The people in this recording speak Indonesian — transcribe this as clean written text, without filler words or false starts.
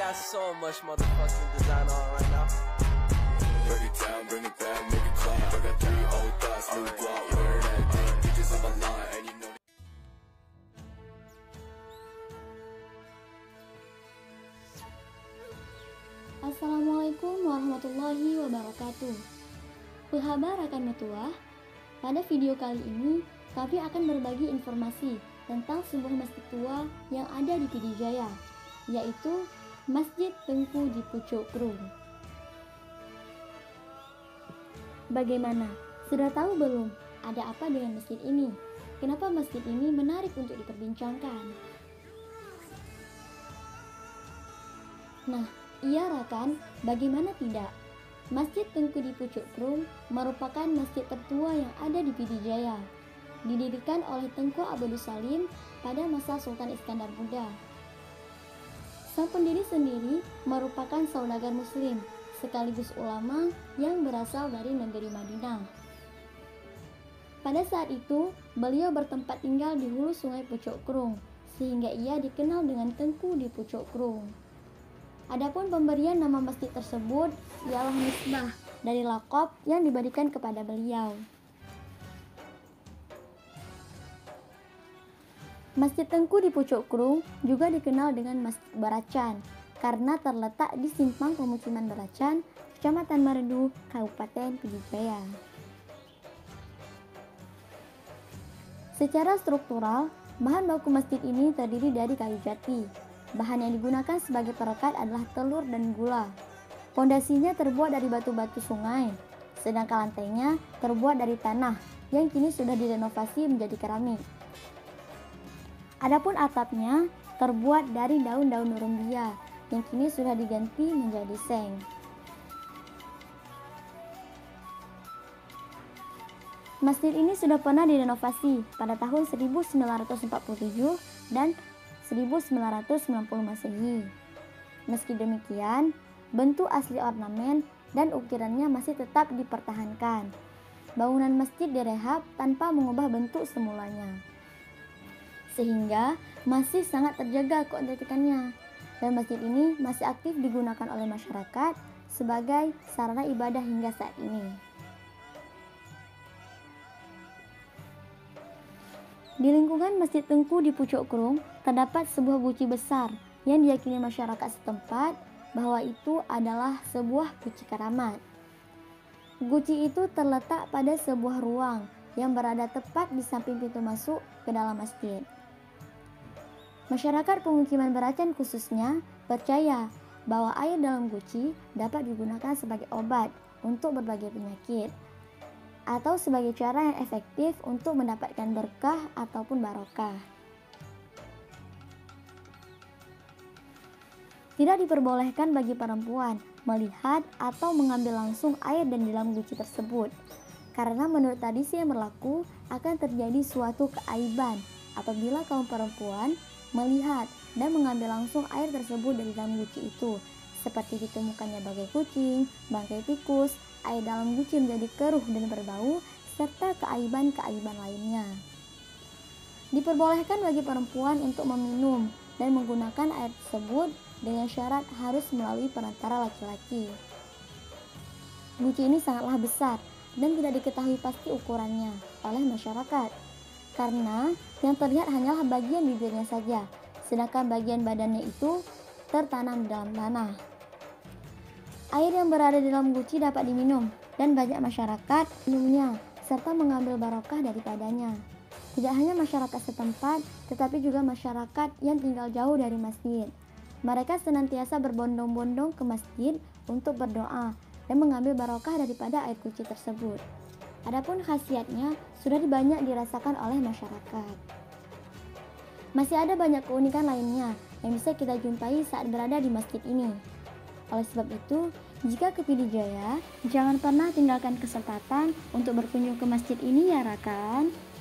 got so much motherfucking design on right now. Break it down, bring it back, make it clap. I got 3 old thoughts, new guap, wear that thing, bitches on my line, and you know. Assalamualaikum warahmatullahi wabarakatuh. Sahabat rekan metuah, pada video kali ini kami akan berbagi informasi tentang sebuah masjid tua yang ada di Pidijaya, yaitu Masjid Tengku di Pucuk Krung. Bagaimana? Sudah tahu belum? Ada apa dengan masjid ini? Kenapa masjid ini menarik untuk diperbincangkan? Nah, iya rekan, bagaimana tidak? Masjid Tengku di Pucuk Krung merupakan masjid tertua yang ada di Pidijaya. Didirikan oleh Tengku Abdul Salim pada masa Sultan Iskandar Muda. Sang pendiri sendiri merupakan saudagar muslim sekaligus ulama yang berasal dari negeri Madinah. Pada saat itu, beliau bertempat tinggal di hulu sungai Pucuk Krung, sehingga ia dikenal dengan Tengku di Pucuk Krung. Adapun pemberian nama masjid tersebut ialah nisbah dari lakop yang diberikan kepada beliau. Masjid Tengku di Pucuk Krung juga dikenal dengan Masjid Baracan karena terletak di simpang pemukiman Baracan, Kecamatan Merdu, Kabupaten Pidijaya. Secara struktural, bahan baku masjid ini terdiri dari kayu jati. Bahan yang digunakan sebagai perekat adalah telur dan gula. Pondasinya terbuat dari batu-batu sungai, sedangkan lantainya terbuat dari tanah yang kini sudah direnovasi menjadi keramik. Adapun atapnya terbuat dari daun-daun rumbia yang kini sudah diganti menjadi seng. Masjid ini sudah pernah direnovasi pada tahun 1947 dan 1990 Masehi. Meski demikian, bentuk asli ornamen dan ukirannya masih tetap dipertahankan. Bangunan masjid direhab tanpa mengubah bentuk semulanya, sehingga masih sangat terjaga keautentikannya, dan masjid ini masih aktif digunakan oleh masyarakat sebagai sarana ibadah hingga saat ini. Di lingkungan Masjid Tengku di Pucuk Krung terdapat sebuah guci besar yang diyakini masyarakat setempat bahwa itu adalah sebuah guci keramat. Guci itu terletak pada sebuah ruang yang berada tepat di samping pintu masuk ke dalam masjid. Masyarakat pemukiman Baracan khususnya percaya bahwa air dalam guci dapat digunakan sebagai obat untuk berbagai penyakit, atau sebagai cara yang efektif untuk mendapatkan berkah ataupun barokah. Tidak diperbolehkan bagi perempuan melihat atau mengambil langsung air dan dalam guci tersebut, karena menurut tradisi yang berlaku akan terjadi suatu keaiban apabila kaum perempuan melihat dan mengambil langsung air tersebut dari dalam guci itu, seperti ditemukannya bagai kucing, bangkai tikus, air dalam guci menjadi keruh dan berbau, serta keaiban-keaiban lainnya. Diperbolehkan bagi perempuan untuk meminum dan menggunakan air tersebut dengan syarat harus melalui perantara laki-laki. Guci ini sangatlah besar dan tidak diketahui pasti ukurannya oleh masyarakat, karena yang terlihat hanyalah bagian bibirnya saja, sedangkan bagian badannya itu tertanam di dalam tanah. Air yang berada di dalam guci dapat diminum dan banyak masyarakat minumnya serta mengambil barokah daripadanya. Tidak hanya masyarakat setempat, tetapi juga masyarakat yang tinggal jauh dari masjid. Mereka senantiasa berbondong-bondong ke masjid untuk berdoa dan mengambil barokah daripada air guci tersebut. Adapun khasiatnya sudah banyak dirasakan oleh masyarakat. Masih ada banyak keunikan lainnya yang bisa kita jumpai saat berada di masjid ini. Oleh sebab itu, jika ke Pidijaya, jangan pernah tinggalkan kesempatan untuk berkunjung ke masjid ini ya rekan.